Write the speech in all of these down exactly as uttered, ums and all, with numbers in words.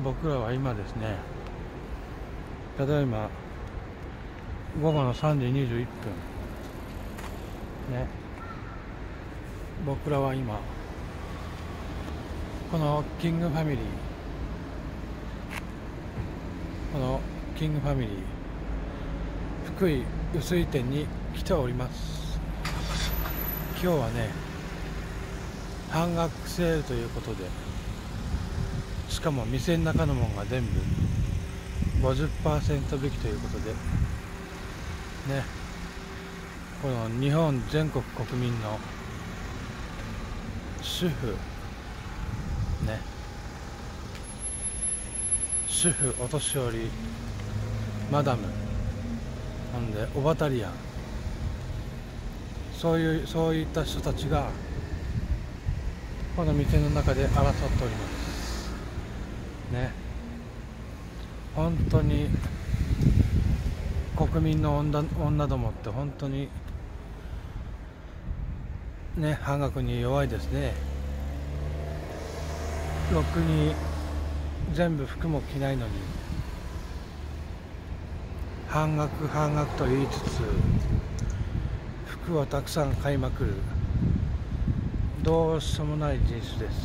僕らは今ですね、ただいま午後のさんじにじゅういっぷんね、僕らは今このキングファミリーこのキングファミリー福井臼井店に来ております。今日はね、半額セールということで、しかも店の中のものが全部 ごじゅっパーセント 引きということでね、この日本全国国民の主婦ね、主婦、お年寄り、マダム、ほんでオバタリアン、そういうそういった人たちがこの店の中で争っておりますね。本当に国民の女、女どもって本当にね、半額に弱いですね。ろくに全部服も着ないのに半額半額と言いつつ服をたくさん買いまくる、どうしようもない人種です。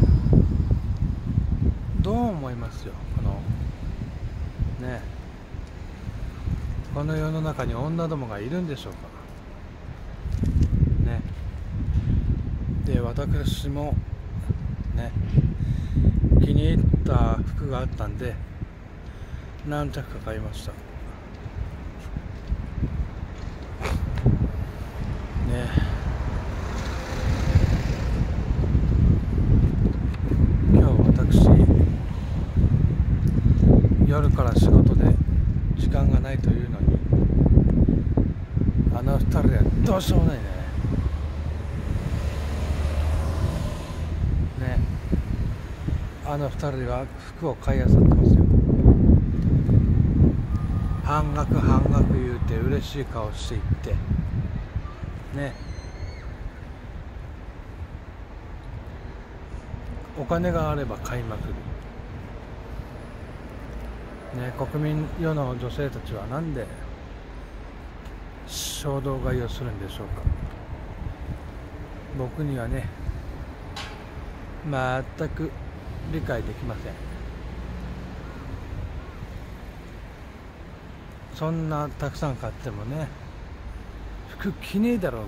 どう思いますよ、このね、この世の中に女どもがいるんでしょうかね。で、私もね、気に入った服があったんで何着か買いましたね。今日私夜から仕事で時間がないというのに、あの二人はどうしようもないねね。あの二人は服を買い漁ってますよ。半額半額言うて嬉しい顔していってね、お金があれば買いまくるね。国民世の女性たちはなんで衝動買いをするんでしょうか。僕にはね、全く理解できません。そんなたくさん買ってもね、服着ねえだろう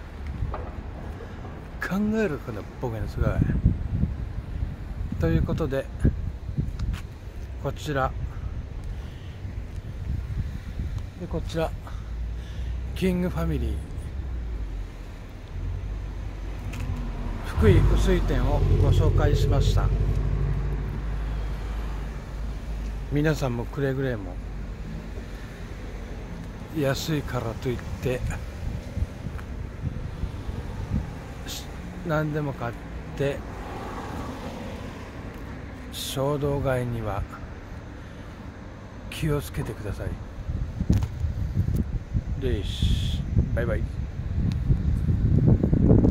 が、考えるこのボケのすごいということで、こちらでこちらキングファミリー福井臼井店をご紹介しました。皆さんもくれぐれも安いからといって何でも買って衝動買いには気をつけてください。でし、バイバイ。